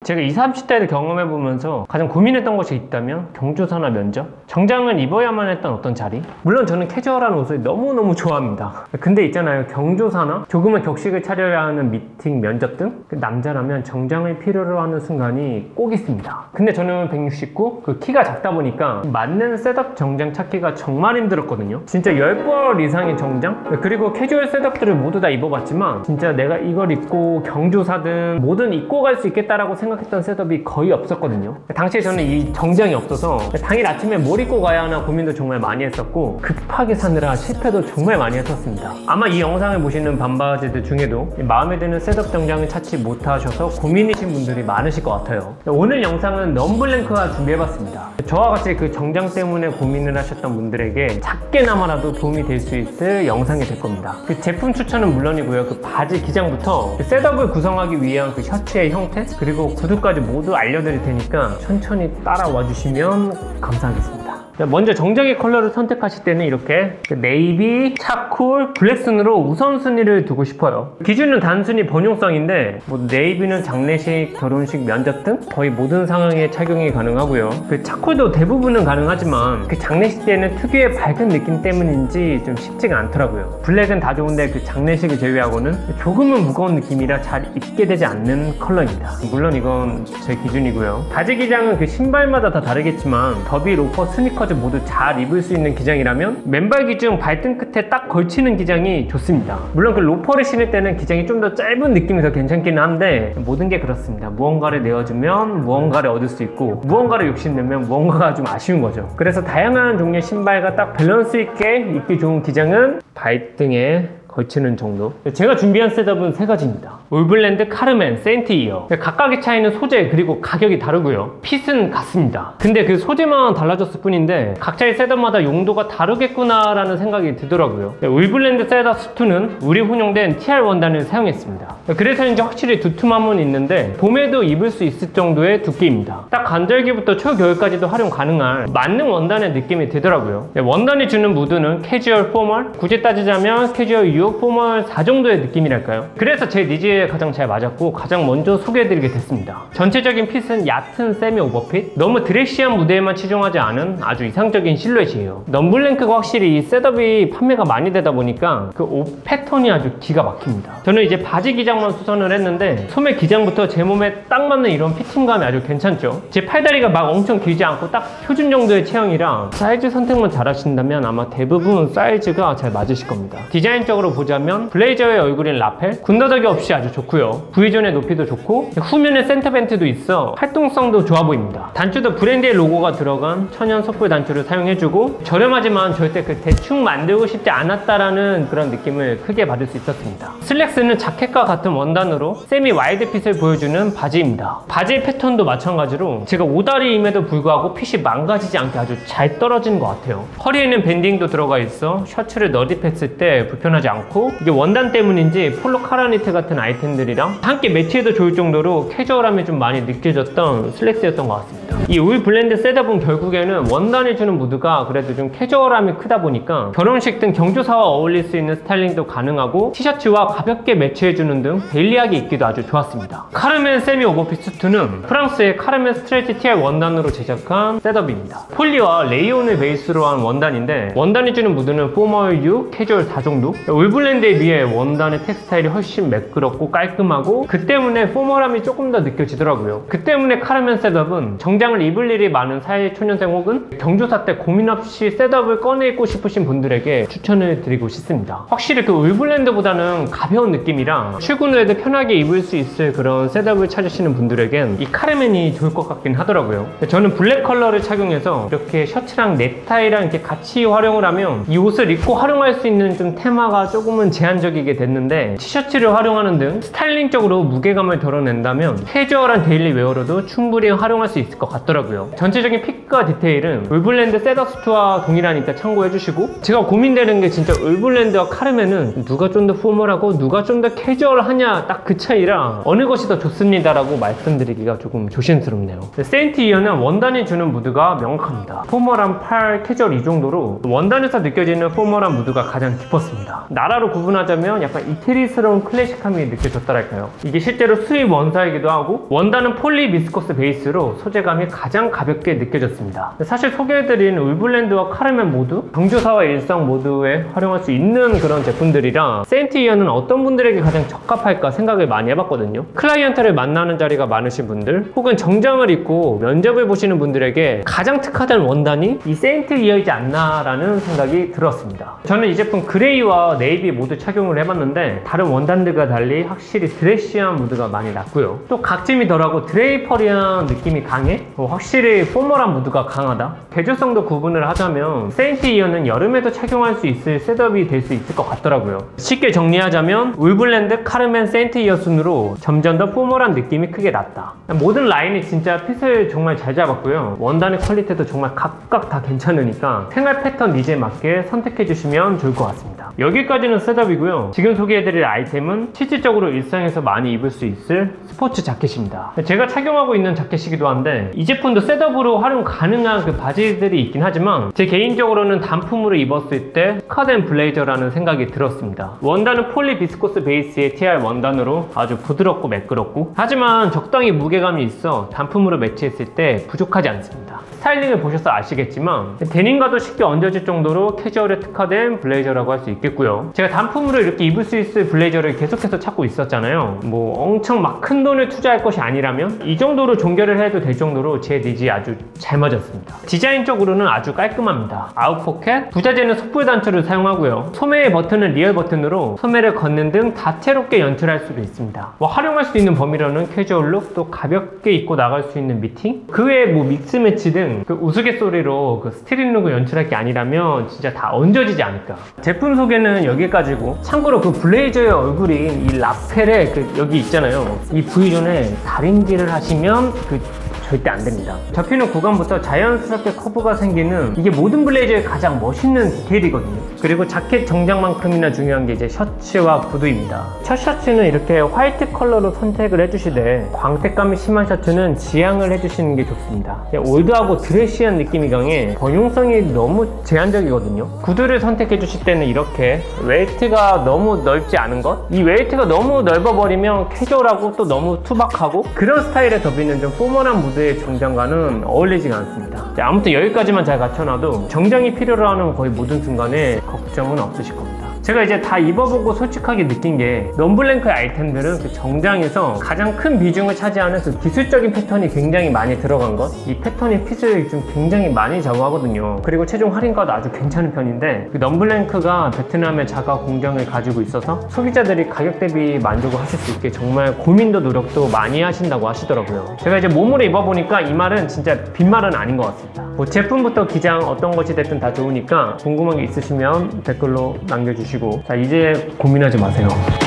제가 20, 30대를 경험해보면서 가장 고민했던 것이 있다면 경조사나 면접? 정장을 입어야만 했던 어떤 자리? 물론 저는 캐주얼한 옷을 너무너무 좋아합니다. 근데 있잖아요, 경조사나 조금은 격식을 차려야 하는 미팅, 면접 등 남자라면 정장을 필요로 하는 순간이 꼭 있습니다. 근데 저는 169, 그 키가 작다 보니까 맞는 셋업 정장 찾기가 정말 힘들었거든요. 진짜 10벌 이상의 정장? 그리고 캐주얼 셋업들을 모두 다 입어봤지만 진짜 내가 이걸 입고 경조사든 뭐든 입고 갈 수 있겠다라고 생각했던 셋업이 거의 없었거든요. 당시에 저는 이 정장이 없어서 당일 아침에 뭘 입고 가야 하나 고민도 정말 많이 했었고 급하게 사느라 실패도 정말 많이 했었습니다. 아마 이 영상을 보시는 반바지들 중에도 마음에 드는 셋업 정장을 찾지 못하셔서 고민이신 분들이 많으실 것 같아요. 오늘 영상은 넌블랭크가 준비해봤습니다. 저와 같이 그 정장 때문에 고민을 하셨던 분들에게 작게나마라도 도움이 될 수 있을 영상이 될 겁니다. 그 제품 추천은 물론이고요, 그 바지 기장부터 그 셋업을 구성하기 위한 그 셔츠의 형태 그리고 구두까지 모두 알려드릴 테니까 천천히 따라와 주시면 감사하겠습니다. 먼저 정장의 컬러를 선택하실 때는 이렇게 네이비, 차콜, 블랙 순으로 우선순위를 두고 싶어요. 기준은 단순히 번용성인데 뭐 네이비는 장례식, 결혼식, 면접 등 거의 모든 상황에 착용이 가능하고요. 그 차콜도 대부분은 가능하지만 그 장례식 때는 특유의 밝은 느낌 때문인지 좀 쉽지가 않더라고요. 블랙은 다 좋은데 그 장례식을 제외하고는 조금은 무거운 느낌이라 잘 입게 되지 않는 컬러입니다. 물론 이건 제 기준이고요. 바지 기장은 그 신발마다 다 다르겠지만 더비, 로퍼, 스니커 모두 잘 입을 수 있는 기장이라면 맨발 기준 발등 끝에 딱 걸치는 기장이 좋습니다. 물론 그 로퍼를 신을 때는 기장이 좀 더 짧은 느낌이 더 괜찮기는 한데 모든 게 그렇습니다. 무언가를 내어주면 무언가를 얻을 수 있고 무언가를 욕심내면 무언가가 좀 아쉬운 거죠. 그래서 다양한 종류의 신발과 딱 밸런스 있게 입기 좋은 기장은 발등에 걸치는 정도. 제가 준비한 셋업은 세 가지입니다. 울블랜드, 카르멘, 세인트이어. 각각의 차이는 소재 그리고 가격이 다르고요. 핏은 같습니다. 근데 그 소재만 달라졌을 뿐인데 각자의 셋업마다 용도가 다르겠구나 라는 생각이 들더라고요. 울블랜드 셋업 수트는 우리 혼용된 TR 원단을 사용했습니다. 그래서인지 확실히 두툼함은 있는데 봄에도 입을 수 있을 정도의 두께입니다. 딱 간절기부터 초겨울까지도 활용 가능한 만능 원단의 느낌이 들더라고요. 원단이 주는 무드는 캐주얼, 포멀, 굳이 따지자면 캐주얼, 유혹, 포멀 4 정도의 느낌이랄까요? 그래서 제 니즈에 가장 잘 맞았고 가장 먼저 소개해드리게 됐습니다. 전체적인 핏은 얕은 세미 오버핏, 너무 드레시한 무대에만 치중하지 않은 아주 이상적인 실루엣이에요. 넌블랭크가 확실히 이 셋업이 판매가 많이 되다 보니까 그 옷 패턴이 아주 기가 막힙니다. 저는 이제 바지 기장만 수선을 했는데 소매 기장부터 제 몸에 딱 맞는 이런 피팅감이 아주 괜찮죠? 제 팔다리가 막 엄청 길지 않고 딱 표준 정도의 체형이라 사이즈 선택만 잘 하신다면 아마 대부분 사이즈가 잘 맞으실 겁니다. 디자인적으로 보자면 블레이저의 얼굴인 라펠, 군더더기 없이 아주 좋고요. V존의 높이도 좋고 후면에 센터벤트도 있어 활동성도 좋아 보입니다. 단추도 브랜드의 로고가 들어간 천연 섣불 단추를 사용해주고 저렴하지만 절대 그 대충 만들고 싶지 않았다라는 그런 느낌을 크게 받을 수 있었습니다. 슬랙스는 자켓과 같은 원단으로 세미 와이드 핏을 보여주는 바지입니다. 바지의 패턴도 마찬가지로 제가 오다리임에도 불구하고 핏이 망가지지 않게 아주 잘 떨어지는 것 같아요. 허리에는 밴딩도 들어가 있어 셔츠를 너딥했을 때 불편하지 않고 이게 원단 때문인지 폴로 카라니트 같은 아이템들이랑 함께 매치해도 좋을 정도로 캐주얼함이 좀 많이 느껴졌던 슬랙스였던 것 같습니다. 이 울 블렌드 셋업은 결국에는 원단이 주는 무드가 그래도 좀 캐주얼함이 크다 보니까 결혼식 등 경조사와 어울릴 수 있는 스타일링도 가능하고 티셔츠와 가볍게 매치해주는 등 데일리하게 입기도 아주 좋았습니다. 카르멘 세미 오버핏 수트는 프랑스의 카르멘 스트레이트 TR 원단으로 제작한 셋업입니다. 폴리와 레이온을 베이스로 한 원단인데 원단이 주는 무드는 포멀 6, 캐주얼 4 정도? 울 블렌드에 비해 원단의 텍스타일이 훨씬 매끄럽고 깔끔하고 그 때문에 포멀함이 조금 더 느껴지더라고요. 그 때문에 카르멘 셋업은 정장을 입을 일이 많은 사회초년생 혹은 경조사 때 고민 없이 셋업을 꺼내 입고 싶으신 분들에게 추천을 드리고 싶습니다. 확실히 그 울블렌드보다는 가벼운 느낌이라 출근 후에도 편하게 입을 수 있을 그런 셋업을 찾으시는 분들에겐 이 카르멘이 좋을 것 같긴 하더라고요. 저는 블랙 컬러를 착용해서 이렇게 셔츠랑 넥타이랑 이렇게 같이 활용을 하면 이 옷을 입고 활용할 수 있는 좀 테마가 조금은 제한적이게 됐는데 티셔츠를 활용하는 등 스타일링적으로 무게감을 덜어낸다면 캐주얼한 데일리 웨어로도 충분히 활용할 수 있을 것 같더라고요. 전체적인 핏과 디테일은 울블렌드 셋업 수트와 동일하니까 참고해주시고 제가 고민되는 게 진짜 울블렌드와 카르멘은 누가 좀 더 포멀하고 누가 좀 더 캐주얼하냐 딱 그 차이라 어느 것이 더 좋습니다라고 말씀드리기가 조금 조심스럽네요. 세인트이어는 원단이 주는 무드가 명확합니다. 포멀한 팔, 캐주얼 이 정도로 원단에서 느껴지는 포멀한 무드가 가장 깊었습니다. 나라로 구분하자면 약간 이태리스러운 클래식함이 느껴졌더랄까요. 이게 실제로 수입 원사이기도 하고 원단은 폴리 비스코스 베이스로 소재감이 가장 가볍게 느껴졌습니다. 사실 소개해드린 울블랜드와 카르멘 모두 경주사와 일상 모두에 활용할 수 있는 그런 제품들이라 세인트이어는 어떤 분들에게 가장 적합할까 생각을 많이 해봤거든요. 클라이언트를 만나는 자리가 많으신 분들 혹은 정장을 입고 면접을 보시는 분들에게 가장 특화된 원단이 이 세인트이어이지 않나 라는 생각이 들었습니다. 저는 이 제품 그레이와 네이비 모두 착용을 해봤는데 다른 원단들과 달리 확실히 드레시한 무드가 많이 났고요. 또 각짐이 덜하고 드레이퍼리한 느낌이 강해 확실히 포멀한 무드가 강하다. 개조성도 구분을 하자면 세인트이어는 여름에도 착용할 수 있을 셋업이 될 수 있을 것 같더라고요. 쉽게 정리하자면 울블랜드, 카르멘, 세인트이어 순으로 점점 더 포멀한 느낌이 크게 났다. 모든 라인이 진짜 핏을 정말 잘 잡았고요. 원단의 퀄리티도 정말 각각 다 괜찮으니까 생활 패턴 니즈에 맞게 선택해 주시면 좋을 것 같습니다. 여기까지는 셋업이고요. 지금 소개해드릴 아이템은 실질적으로 일상에서 많이 입을 수 있을 스포츠 자켓입니다. 제가 착용하고 있는 자켓이기도 한데 이 제품도 셋업으로 활용 가능한 그 바지들이 있긴 하지만 제 개인적으로는 단품으로 입었을 때 특화된 블레이저라는 생각이 들었습니다. 원단은 폴리 비스코스 베이스의 TR 원단으로 아주 부드럽고 매끄럽고 하지만 적당히 무게감이 있어 단품으로 매치했을 때 부족하지 않습니다. 스타일링을 보셔서 아시겠지만 데님과도 쉽게 얹어질 정도로 캐주얼에 특화된 블레이저라고 할 수 있겠고요. 제가 단품으로 이렇게 입을 수 있을 블레이저를 계속해서 찾고 있었잖아요. 뭐 엄청 막 큰 돈을 투자할 것이 아니라면 이 정도로 종결을 해도 될 정도로 제 니즈에 아주 잘 맞았습니다. 디자인적으로는 아주 깔끔합니다. 아웃포켓, 부자재는 숯불 단추를 사용하고요. 소매의 버튼은 리얼 버튼으로 소매를 걷는 등 다채롭게 연출할 수도 있습니다. 뭐 활용할 수 있는 범위로는 캐주얼 룩, 또 가볍게 입고 나갈 수 있는 미팅, 그 외에 뭐 믹스 매치 등 그 우스갯소리로 그 스트릿 룩을 연출할 게 아니라면 진짜 다 얹어지지 않을까. 제품 소개는 여기까지고 참고로 그 블레이저의 얼굴인 이 라펠에 그 여기 있잖아요. 이 부위존에 다림질을 하시면 절대 안 됩니다. 접히는 구간부터 자연스럽게 커브가 생기는 이게 모든 블레이저의 가장 멋있는 디테일이거든요. 그리고 자켓 정장만큼이나 중요한 게 이제 셔츠와 구두입니다. 첫 셔츠는 이렇게 화이트 컬러로 선택을 해주시되 광택감이 심한 셔츠는 지양을 해주시는 게 좋습니다. 올드하고 드레시한 느낌이 강해 번용성이 너무 제한적이거든요. 구두를 선택해 주실 때는 이렇게 웨이트가 너무 넓지 않은 것, 이 웨이트가 너무 넓어버리면 캐주얼하고 또 너무 투박하고 그런 스타일의 더비는 좀 포멀한 무드의 정장과는 어울리지가 않습니다. 아무튼 여기까지만 잘 갖춰놔도 정장이 필요로 하는 거의 모든 순간에 걱정은 없으실 겁니다. 제가 이제 다 입어보고 솔직하게 느낀 게 넌블랭크의 아이템들은 그 정장에서 가장 큰 비중을 차지하는 그 기술적인 패턴이 굉장히 많이 들어간 것, 이 패턴이 핏을 좀 굉장히 많이 좌우하거든요. 그리고 최종 할인가도 아주 괜찮은 편인데 그 넌블랭크가 베트남의 자가 공장을 가지고 있어서 소비자들이 가격 대비 만족을 하실 수 있게 정말 고민도 노력도 많이 하신다고 하시더라고요. 제가 이제 몸으로 입어보니까 이 말은 진짜 빈말은 아닌 것 같습니다. 뭐 제품부터 기장 어떤 것이 됐든 다 좋으니까 궁금한 게 있으시면 댓글로 남겨주시고 자, 이제 고민하지 마세요.